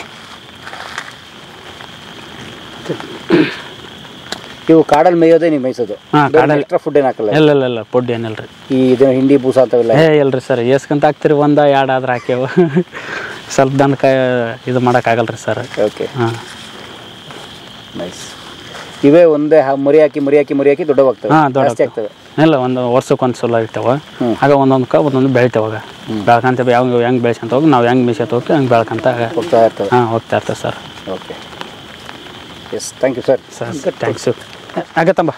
ಇವು ಕಾಡಲ್ಲಿ ಮೇಯೋದೇ ನೀವು ಮೇಯಿಸೋದು? ಹಾಂ, ಕಾಡಲ್ಲಿ. ಎಕ್ಸ್ಟ್ರಾ ಫುಡ್ ಏನು ಹಾಕಲ್ಲ? ಇಲ್ಲ ಇಲ್ಲ ಇಲ್ಲ, ಫುಡ್ ಏನಿಲ್ಲ ರೀ. ಈ ಇದನ್ನ ಹಿಂಡಿ ಬೂಸ ಅಂತವೆಲ್ಲ? ಏ ಇಲ್ರಿ ಸರ್, ಏಸ್ಕಂತ ಹಾಕ್ತಿರಿ, ಒಂದು ಎರಡು ಆದ್ರೆ ಹಾಕ್ಯವು. ಸ್ವಲ್ಪ ದನಕ್ಕೆ ಇದು ಮಾಡೋಕ್ಕಾಗಲ್ಲ ರೀ ಸರ್. ಓಕೆ. ಹಾಂ, ನೈಸ್. ಇವೇ ಒಂದೇ ಮರಿ ಹಾಕಿ ಮರಿ ಹಾಕಿ ಮರಿ ಹಾಕಿ ದೊಡ್ಡವಾಗ್ತವೆ? ಹಾಂ, ದೊಡ್ಡ ಆಗ್ತವೆ. ಇಲ್ಲ, ಒಂದು ವರ್ಷಕ್ಕೆ ಒಂದು ಸಲ ಇರ್ತಾವೆ. ಆಗ ಒಂದೊಂದು ಕ ಒಂದೊಂದು ಬೆಳಿತಾವಾಗ. ಬೆಳ್ಕಂತ ಯಾವ ಹೆಂಗೆ ಬೆಳೆಸಂತ ಹೋಗಿ ನಾವು ಹೆಂಗೆ ಮೇಯ್ಸಂತ ಹೋಗ್ತೀವಿ ಹಂಗೆ ಬೆಳ್ಕಂತ ಹೋಗ್ತಾ ಇರ್ತವೆ. ಹಾಂ, ಹೋಗ್ತಾ ಇರ್ತೇವೆ sir. Okay, yes, thank you sir. Sir thanks. ಆಗತ್ತಂಬ.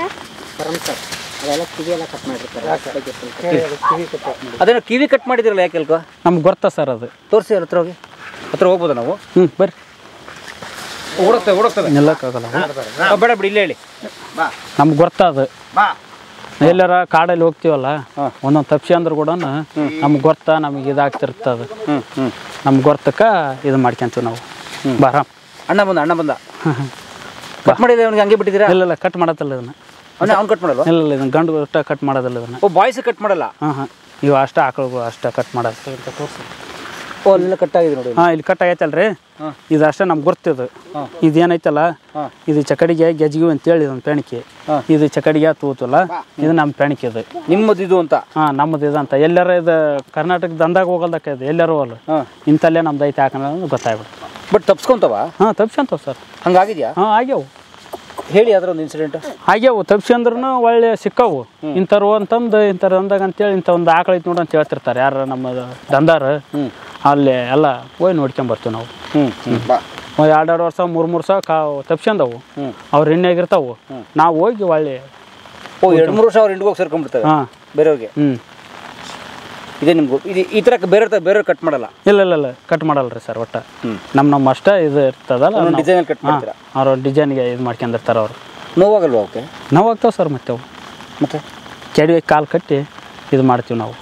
ಅದೇನೋ ಕಿವಿ ಕಟ್ ಮಾಡಿದಿರಲ್ಲ, ಯಾಕೆ ಅಲ್ಕೋ? ನಮ್ಗೆ ಗೊತ್ತಾ ಸರ್ ಅದು. ತೋರಿಸಿ, ಹತ್ರ ಹೋಗಿ. ಹತ್ರ ಹೋಗ್ಬೋದಾ ನಾವು? ಹ್ಞೂ, ಬರ್ರಿ. ಓಡೋಗ್ತವೆ ಓಡೋಗ್ತವೆ. ನಿಲ್ಲಕ್ಕಾಗಲ್ಲ. ಬೇಡ ಬಿಡಿ, ಇಲ್ಲೇ ಹೇಳಿ. ನಮ್ಗೆ ಗೊತ್ತಾ ಅದು. ಎಲ್ಲಾರ ಕಾಡಲ್ಲಿ ಹೋಗ್ತೀವಲ್ಲ, ಒಂದೊಂದು ತಪ್ಸಿ ಅಂದ್ರೆ ಕೂಡ ನಮ್ಗೆ ಗೊತ್ತಾ, ನಮಗೆ ಇದಾಗ್ತಿರ್ತದೆ. ನಮ್ಗೆ ಗೊತ್ತಕ್ಕ ಇದು ಮಾಡ್ಕೊಂತೀವಿ ನಾವು. ಬಾರ ಅಣ್ಣ ಬಂದ, ಅಣ್ಣ ಬಂದ. ಕಟ್ ಮಾಡಿದ್ರೆ ಅವ್ನಿಗೆ ಹಂಗೆ ಬಿಟ್ಟಿದ್ದೀರಾ? ಇಲ್ಲ ಇಲ್ಲ, ಕಟ್ ಮಾಡೋದಿಲ್ಲ ಇದನ್ನು. ಅವನೇ ಅವ್ನು ಕಟ್ ಮಾಡಲ್ಲ? ಇಲ್ಲ ಇಲ್ಲ, ಇದನ್ನು ಗಂಡು ಅಷ್ಟ ಕಟ್ ಮಾಡೋದಿಲ್ಲ ಇದನ್ನು. ಓ, ಬಾಯ್ಸ್ ಕಟ್ ಮಾಡಲ್ಲ? ಹಾಂ ಹಾಂ, ಇವು ಅಷ್ಟೇ ಆಕಳು ಅಷ್ಟೇ ಕಟ್ ಮಾಡೋದು ಅಂತ ತೋರಿಸಿ. ಓ, ಅಲ್ಲೆಲ್ಲ ಕಟ್ ಆಗಿದೆ ನೋಡಿ. ಹಾಂ, ಇಲ್ಲಿ ಕಟ್ ಆಗೈತಲ್ರಿ, ಇದು ಅಷ್ಟೇ ನಮ್ಗೆ ಗೊತ್ತಿದ್ದು. ಇದೇನೈತಲ್ಲ, ಇದು ಚಕಡಿಗೆ ಗೆಜ್ಜಿಗೆ ಅಂತೇಳಿ ಇದೊಂದು ಪೆಣಿಕೆ. ಇದು ಚಕಡಿಗೆ ತೂತಲ್ಲ, ಇದು ನಮ್ಮ ಪೆಣಿಕೆ. ಇದು ನಿಮ್ಮದು ಇದು ಅಂತ? ಹಾಂ, ನಮ್ಮದು ಇದು ಅಂತ. ಎಲ್ಲಾರ ಇದು ಕರ್ನಾಟಕ ದಂದಾಗ ಹೋಗಲ್ದಕ್ಕೆ ಇದು ಎಲ್ಲರೂ ಹೋಗಲ್ಲ. ಇಂಥಲ್ಲೇ ನಮ್ದು ಐತೆ ಹಾಕೋಣ ಗೊತ್ತಾಗ್ಬಿಡುತ್ತೆ. ಬಟ್ ತಪ್ಸ್ಕೊಂತವ? ಹಾಂ, ತಪ್ಸಂತವ ಸರ್. ಹಂಗಾಗಿದ್ಯಾ? ಹಾಂ, ಆಗ್ಯಾವು. ಹೇಳಿ ಅದ್ರ ಒಂದು ಇನ್ಸಿಡೆಂಟ್. ಆಗ್ಯಾವು ತಪ್ಸಿ ಅಂದ್ರೂ ಒಳ್ಳೆ ಸಿಕ್ಕವು. ಇಂಥವ್ರು ಅಂತಂದು ಇಂಥವ್ರು ಅಂದಾಗ ಅಂತೇಳಿ ಇಂಥ ಒಂದು ಆಕಳ ಐತೆ ನೋಡಿ ಅಂತ ಹೇಳ್ತಿರ್ತಾರೆ ಯಾರು ನಮ್ಮ ದಂದಾರ. ಅಲ್ಲಿ ಎಲ್ಲ ಹೋಗಿ ನೋಡ್ಕೊಂಬರ್ತೀವಿ ನಾವು. ಹ್ಞೂ ಒಂದು ಎರಡು ಎರಡು ವರ್ಷ ಮೂರು ಮೂರು ಸಾವಿರ ಕಾ ತಪ್ಸ್ಕೊಂಡವು. ಅವ್ರು ಎಣ್ಣೆಗಿರ್ತಾವು, ನಾವು ಹೋಗಿ ಒಳ್ಳೆ. ಓ, ಎರಡು ಮೂರು ವರ್ಷ ಅವ್ರು ಇಂಡಿಗೆ ಹೋಗಿ ಸೇರ್ಕೊಂಡ್ಬಿಡ್ತಾರೆ. ಹಾಂ, ಬೇರೆಯವ್ರಿಗೆ. ಹ್ಞೂ, ಇದೇ ನಿಮ್ಗೆ ಇದು ಈ ಥರ ಬೇರೆ ಬೇರೆಯವ್ರು ಕಟ್ ಮಾಡಲ್ಲ? ಇಲ್ಲ ಇಲ್ಲ ಇಲ್ಲ, ಕಟ್ ಮಾಡಲ್ಲ ರೀ ಸರ್. ಒಟ್ಟು ನಮ್ಮ ನಮ್ಮ ಅಷ್ಟೇ ಇದು ಇರ್ತದಲ್ಲ, ಡಿಸೈನಲ್ಲಿ ಕಟ್ ಮಾಡ್ತೀರಾ? ಅವ್ರು ಡಿಸೈನ್ಗೆ ಇದು ಮಾಡ್ಕೊಂಡಿರ್ತಾರೆ ಅವರು. ನೋವಾಗಲ್ವ ಅವಕ್ಕೆ? ನೋವಾಗ್ತಾವೆ ಸರ್. ಮತ್ತೆ ಅವು ಮತ್ತೆ ಕೆಡವಿ ಕಾಲು ಕಟ್ಟಿ ಇದು ಮಾಡ್ತೀವಿ ನಾವು.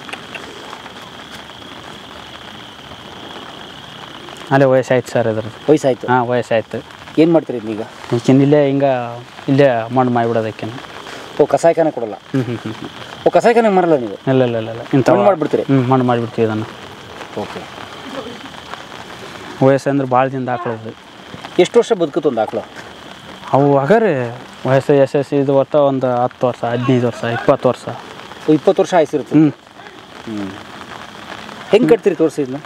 ಅಲ್ಲೇ ವಯಸ್ಸಾಯ್ತು ಸರ್ ಇದ್ರದ್ದು. ವಯಸ್ಸಾಯ್ತು? ಹಾಂ, ವಯಸ್ಸಾಯ್ತು. ಏನು ಮಾಡ್ತೀರಿ ಈಗ? ಈಗಿನ ಇಲ್ಲೇ ಹಿಂಗೆ ಇಲ್ಲೇ ಮಣ್ಣು ಮಾಡಿಬಿಡೋದಕ್ಕೆ. ಓ, ಕಸಾಯಿಖಾನೆ ಕೊಡಲ್ಲ? ಹ್ಞೂ ಹ್ಞೂ ಹ್ಞೂ. ಓ, ಕಸಾಯಿಖಾನೆ ಮಾರಲ್ಲ ನೀವು? ಇಲ್ಲ ಇಲ್ಲ ಇಲ್ಲ ಇಲ್ಲ, ಇಂಥ ಮಣ್ಣು ಮಾಡಿಬಿಡ್ತೀರಿ? ಹ್ಞೂ, ಮಣ್ಣು ಮಾಡಿಬಿಡ್ತೀವಿ ಇದನ್ನು. ಓಕೆ. ವಯಸ್ಸಂದ್ರೆ ಭಾಳ ದಿನದ ಆಕಳದು. ಎಷ್ಟು ವರ್ಷ ಬದುಕುತ್ತೆ ಒಂದು ಆಕಳು? ಅವು ಹಾಗಾರೆ ವಯಸ್ಸು ಎಸ್ ಎಸ್ ಇದು ವರ್ಷ ಒಂದು ಹತ್ತು ವರ್ಷ, ಹದಿನೈದು ವರ್ಷ, ಇಪ್ಪತ್ತು ವರ್ಷ. ಇಪ್ಪತ್ತು ವರ್ಷ ಆಯ್ಸಿರುತ್ತೆ? ಹ್ಞೂ ಹ್ಞೂ. ಹೆಂಗೆ ಕಟ್ತೀರಿ ತೋರಿಸಿ ಇದನ್ನ?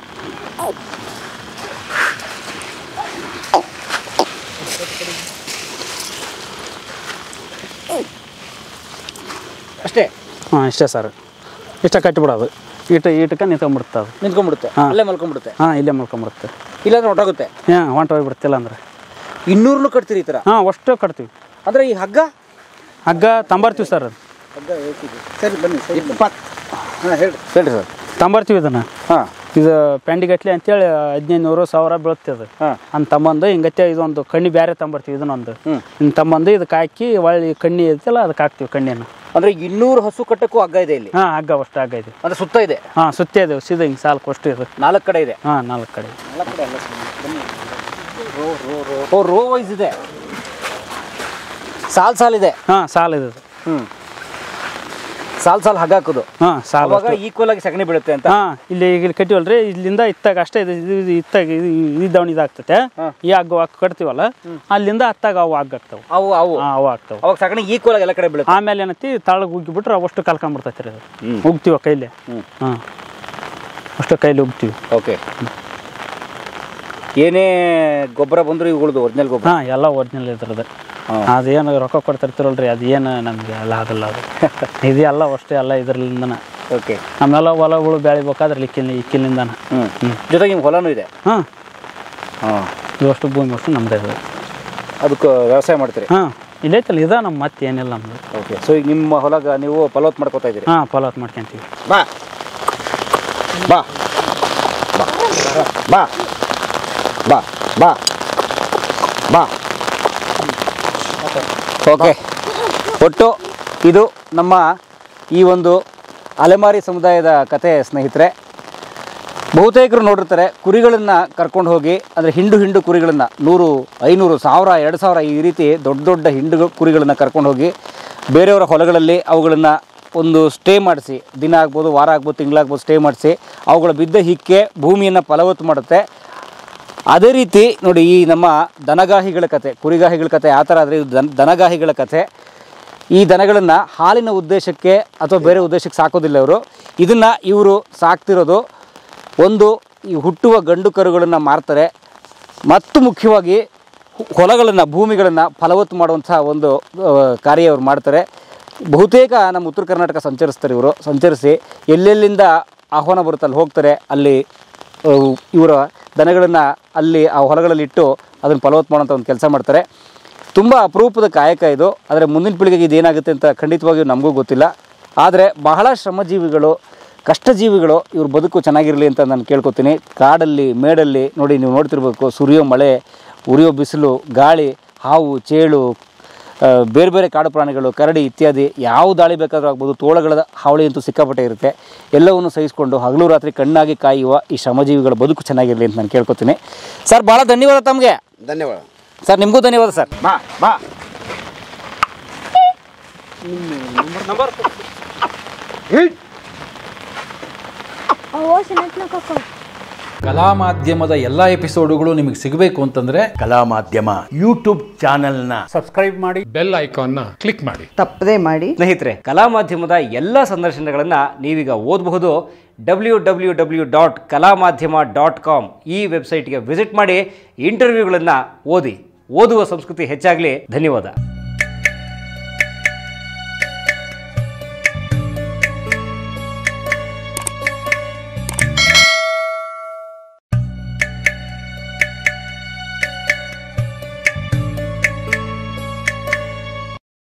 ಅಷ್ಟೇ? ಹಾಂ, ಇಷ್ಟೇ ಸರ್. ಇಷ್ಟ ಕಟ್ಟಿಬಿಡೋದು. ಈಟ ಈಟಕ್ಕೆ ನಿಂತ್ಕೊಂಡ್ಬಿಡುತ್ತೆ. ಅದು ನಿಂತ್ಕೊಂಡ್ಬಿಡುತ್ತೆ? ಅಲ್ಲೇ ಮಲ್ಕೊಂಡ್ಬಿಡುತ್ತೆ? ಹಾಂ, ಇಲ್ಲೇ ಮಲ್ಕೊಂಡ್ಬಿಡುತ್ತೆ. ಇಲ್ಲಾಂದ್ರೆ ಹೊಟ್ಟೋಗುತ್ತೆ? ಹಾಂ, ಹೊಂಟು ಹೋಗ್ಬಿಡ್ತಿಲ್ಲ ಅಂದ್ರೆ. ಇನ್ನೂರನ್ನು ಕಟ್ತೀರಿ ಈ ಥರ? ಹಾಂ, ಅಷ್ಟು ಕಟ್ತೀವಿ. ಅಂದರೆ ಈ ಹಗ್ಗ ಹಗ್ಗ ತಂಬರ್ತೀವಿ ಸರ್. ಅದು ಹಗ್ಗ ಸರಿ, ಬನ್ನಿ. ಇಪ್ಪತ್ತು. ಹಾಂ, ಹೇಳಿ ಹೇಳಿ ಸರ್. ತಂಬರ್ತೀವಿ ಇದನ್ನು. ಹಾಂ, ಇದು ಪೆಂಡಿಗಟ್ಲೆ ಅಂತೇಳಿ ಹದಿನೈದು ನೂರು ಸಾವಿರ ಬೀಳುತ್ತೆ ಅದು. ಹಾಂ, ಅಂತ ತಮ್ಮಂದು ಹಿಂಗತ್ತೆ ಇದೊಂದು ಕಣ್ಣಿ ಬೇರೆ ತಂಬರ್ತೀವಿ. ಇದನ್ನೊಂದು ಇನ್ನು ತಮ್ಮಂದು ಇದಕ್ಕೆ ಹಾಕಿ ಒಳ್ಳೆ ಕಣ್ಣಿ ಐತಲ್ಲ ಅದಕ್ಕೆ ಹಾಕ್ತೀವಿ ಕಣ್ಣಿನ. ಅಂದರೆ ಇನ್ನೂರು ಹಸು ಕಟ್ಟಕ್ಕೂ ಹಗ್ಗ ಇದೆ ಇಲ್ಲಿ? ಹಾಂ ಹಗ್ಗ ಅಷ್ಟು ಹಗ್ಗ ಇದೆ. ಅಂದರೆ ಸುತ್ತ ಇದೆ? ಹಾಂ ಸುತ್ತ ಇದೆ, ಸೀದಾ ಹಿಂಗೆ ಸಾಲಕ್ಕೆ ಅಷ್ಟು ಇದೆ. ನಾಲ್ಕು ಕಡೆ ಇದೆ? ಹಾಂ ನಾಲ್ಕು ಕಡೆ. ನಾಲ್ಕು ಕಡೆ ಅಲ್ಲ, ರೋ ರೋ ರೋ ಓ ರೋ ವೈಸ್ ಇದೆ, ಸಾಲು ಸಾಲಿದೆ. ಹಾಂ ಸಾಲು ಇದೆ. ಹ್ಞೂ ಸಾಲು ಸಾಲು ಹಗ್ಗ ಹಾಕೋದು. ಹಾಂ ಸಾಲು ಅವಾಗ ಈಕ್ವಲ್ ಆಗಿ ಸಗಣಿ ಬೀಳುತ್ತೆ ಅಂತ. ಹಾಂ ಇಲ್ಲಿ ಈಗ ಇಲ್ಲಿ ಕಟ್ಟಿವಲ್ರಿ, ಇಲ್ಲಿಂದ ಇತ್ತಾಗ ಅಷ್ಟೇ ಇದು ಇದು ಇತ್ತಾಗ ಇದು ಇದ್ದವನ್ ಇದಾಗ್ತೈತೆ. ಈ ಹಗ್ಗ ಹಾಕಿ ಕಟ್ತೀವಲ್ಲ, ಅಲ್ಲಿಂದ ಹತ್ತಾಗ ಅವು ಹಗ್ಗ ಆಗ್ತಾವೆ. ಅವು ಅವು ಹಾಂ ಅವು ಆಗ್ತಾವೆ. ಅವಾಗ ಸಗಣಿ ಈಕ್ವಲ್ ಆಗಿ ಎಲ್ಲ ಕಡೆ ಬೀಳುತ್ತೆ. ಆಮೇಲೆ ಏನೈತಿ ತಳಗೆ ಉಗ್ಗಿಬಿಟ್ರೆ ಅವಷ್ಟು ಕಲ್ಕೊಂಡ್ಬಿಡ್ತೈತೆ ರೀ. ಅದು ಉಗ್ತೀವ ಕೈಲಿ. ಹಾಂ ಅಷ್ಟು ಕೈಲಿ ಉಗ್ತೀವಿ. ಓಕೆ. ಏನೇ ಗೊಬ್ಬರ ಬಂದರೂ ಇವುಗಳದ್ದು ಒರಿಜಿನಲ್ ಗೊಬ್ಬರ? ಹಾಂ ಎಲ್ಲ ಒರಿಜಿನಲ್ ಇದ್ರದ್ದು. ಅದೇನು ರೊಕ್ಕ ಕೊಡ್ತಿರ್ತೀರಲ್ರಿ, ಅದೇನು ನಮಗೆ ಎಲ್ಲ ಆಗಲ್ಲ. ಅದು ಇದೆಲ್ಲ ಅಷ್ಟೇ ಎಲ್ಲ ಇದ್ರಲಿಂದನ. ಓಕೆ. ಆಮೇಲೆ ಹೊಲಗಳು ಬೆಳಿಬೇಕಾದ್ರೆ ಇಕ್ಕಿನ ಇಕ್ಕಿಲಿಂದನ. ಹ್ಞೂ ಹ್ಞೂ ಜೊತೆಗೆ ನಿಮ್ಮ ಹೊಲನೂ ಇದೆ? ಹಾಂ ಹಾಂ ಇವಷ್ಟು ಭೂಮಿ ಅಷ್ಟು ನಮ್ಮದೇ ಇದೆ. ಅದಕ್ಕೆ ವ್ಯವಸಾಯ ಮಾಡ್ತೀರಿ? ಹಾಂ ಇಲ್ಲೈತಲ್ಲ ಇದೆ ನಮ್ಮ ಮತ್ತೆ ಏನಿಲ್ಲ ನಮ್ಮದು. ಓಕೆ. ಸೊ ಈಗ ನಿಮ್ಮ ಹೊಲಗ ನೀವು ಫಲವತ್ತು ಮಾಡ್ಕೋತಾ ಇದ್ದೀರಿ? ಹಾಂ ಫಲವತ್ತು ಮಾಡ್ಕೊಂತೀವಿ. ಬಾ ಬಾ ಬಾ ಬಾ ಬಾ ಬಾ. ಓಕೆ. ಒಟ್ಟು ಇದು ನಮ್ಮ ಈ ಒಂದು ಅಲೆಮಾರಿ ಸಮುದಾಯದ ಕತೆ ಸ್ನೇಹಿತರೆ. ಬಹುತೇಕರು ನೋಡಿರ್ತಾರೆ, ಕುರಿಗಳನ್ನು ಕರ್ಕೊಂಡು ಹೋಗಿ, ಅಂದರೆ ಹಿಂಡು ಹಿಂಡು ಕುರಿಗಳನ್ನು ನೂರು ಐನೂರು ಸಾವಿರ ಎರಡು ಸಾವಿರ ಈ ರೀತಿ ದೊಡ್ಡ ದೊಡ್ಡ ಹಿಂಡು ಕುರಿಗಳನ್ನು ಕರ್ಕೊಂಡು ಹೋಗಿ ಬೇರೆಯವರ ಹೊಲಗಳಲ್ಲಿ ಅವುಗಳನ್ನು ಒಂದು ಸ್ಟೇ ಮಾಡಿಸಿ, ದಿನ ಆಗ್ಬೋದು, ವಾರ ಆಗ್ಬೋದು, ತಿಂಗಳಾಗ್ಬೋದು, ಸ್ಟೇ ಮಾಡಿಸಿ ಅವುಗಳ ಬಿದ್ದ ಹಿಕ್ಕೆ ಭೂಮಿಯನ್ನು ಫಲವತ್ತು ಮಾಡುತ್ತೆ. ಅದೇ ರೀತಿ ನೋಡಿ, ಈ ನಮ್ಮ ದನಗಾಹಿಗಳ ಕತೆ, ಕುರಿಗಾಹಿಗಳ ಕತೆ ಆ ಥರ ಆದರೆ ಇದು ದನ ದನಗಾಹಿಗಳ ಕತೆ. ಈ ದನಗಳನ್ನು ಹಾಲಿನ ಉದ್ದೇಶಕ್ಕೆ ಅಥವಾ ಬೇರೆ ಉದ್ದೇಶಕ್ಕೆ ಸಾಕೋದಿಲ್ಲ ಇವರು. ಇದನ್ನು ಇವರು ಸಾಕ್ತಿರೋದು ಒಂದು ಈ ಹುಟ್ಟುವ ಗಂಡು ಕರುಗಳನ್ನು ಮಾರ್ತಾರೆ, ಮತ್ತು ಮುಖ್ಯವಾಗಿ ಹೊಲಗಳನ್ನು ಭೂಮಿಗಳನ್ನು ಫಲವತ್ತು ಮಾಡುವಂಥ ಒಂದು ಕಾರ್ಯ ಇವರು ಮಾಡ್ತಾರೆ. ಬಹುತೇಕ ನಮ್ಮ ಉತ್ತರ ಕರ್ನಾಟಕ ಸಂಚರಿಸ್ತಾರೆ ಇವರು. ಸಂಚರಿಸಿ ಎಲ್ಲೆಲ್ಲಿಂದ ಆಹ್ವಾನ ಬರುತ್ತೆ ಅಲ್ಲಿ ಹೋಗ್ತಾರೆ. ಅಲ್ಲಿ ಇವರ ದನಗಳನ್ನು ಅಲ್ಲಿ ಆ ಹೊಲಗಳಲ್ಲಿ ಇಟ್ಟು ಅದನ್ನು ಫಲವತ್ತು ಮಾಡೋಂಥ ಒಂದು ಕೆಲಸ ಮಾಡ್ತಾರೆ. ತುಂಬ ಅಪರೂಪದ ಕಾಯಕ ಇದು. ಆದರೆ ಮುಂದಿನ ಪೀಳಿಗೆಗೆ ಇದು ಏನಾಗುತ್ತೆ ಅಂತ ಖಂಡಿತವಾಗಿಯೂ ನಮಗೂ ಗೊತ್ತಿಲ್ಲ. ಆದರೆ ಬಹಳ ಶ್ರಮಜೀವಿಗಳು, ಕಷ್ಟಜೀವಿಗಳು, ಇವ್ರ ಬದುಕು ಚೆನ್ನಾಗಿರಲಿ ಅಂತ ನಾನು ಕೇಳ್ಕೊತೀನಿ. ಕಾಡಲ್ಲಿ ಮೇಡಲ್ಲಿ ನೋಡಿ, ನೀವು ನೋಡ್ತಿರ್ಬೇಕು, ಸುರಿಯೋ ಮಳೆ, ಉರಿಯೋ ಬಿಸಿಲು, ಗಾಳಿ, ಹಾವು, ಚೇಳು, ಬೇರೆ ಬೇರೆ ಕಾಡು ಪ್ರಾಣಿಗಳು, ಕರಡಿ ಇತ್ಯಾದಿ ಯಾವ ದಾಳಿ ಬೇಕಾದರೂ ಆಗ್ಬೋದು. ತೋಳಗಳ ಹಾವಳಿ ಅಂತೂ ಸಿಕ್ಕಾಪಟ್ಟೆ ಇರುತ್ತೆ. ಎಲ್ಲವನ್ನು ಸಹಿಸಿಕೊಂಡು ಹಗಲು ರಾತ್ರಿ ಕಣ್ಣಾಗಿ ಕಾಯುವ ಈ ಶ್ರಮಜೀವಿಗಳ ಬದುಕು ಚೆನ್ನಾಗಿರಲಿ ಅಂತ ನಾನು ಕೇಳ್ಕೊತೀನಿ. ಸರ್ ಭಾಳ ಧನ್ಯವಾದ ತಮಗೆ. ಧನ್ಯವಾದ ಸರ್, ನಿಮಗೂ ಧನ್ಯವಾದ ಸರ್. ಬಾ ಬಾ ಕಲಾ ಮಾಧ್ಯಮದ ಎಲ್ಲ ಎಪಿಸೋಡುಗಳು ನಿಮಗೆ ಸಿಗಬೇಕು ಅಂತಂದ್ರೆ ಕಲಾ ಮಾಧ್ಯಮ ಯೂಟ್ಯೂಬ್ ಚಾನೆಲ್ನ ಸಬ್ಸ್ಕ್ರೈಬ್ ಮಾಡಿ, ಬೆಲ್ ಐಕಾನ್ನ ಕ್ಲಿಕ್ ಮಾಡಿ, ತಪ್ಪದೇ ಮಾಡಿ. ಸ್ನೇಹಿತರೆ, ಕಲಾ ಮಾಧ್ಯಮದ ಎಲ್ಲ ಸಂದರ್ಶನಗಳನ್ನು ನೀವೀಗ ಓದಬಹುದು. ಡಬ್ಲ್ಯೂ ಡಬ್ಲ್ಯೂ ಡಬ್ಲ್ಯೂ ಡಾಟ್ ಕಲಾ ಮಾಧ್ಯಮ ಡಾಟ್ ಕಾಮ್ ಈ ವೆಬ್ಸೈಟ್ಗೆ ವಿಸಿಟ್ ಮಾಡಿ ಇಂಟರ್ವ್ಯೂಗಳನ್ನು ಓದಿ. ಓದುವ ಸಂಸ್ಕೃತಿ ಹೆಚ್ಚಾಗಲಿ. ಧನ್ಯವಾದ.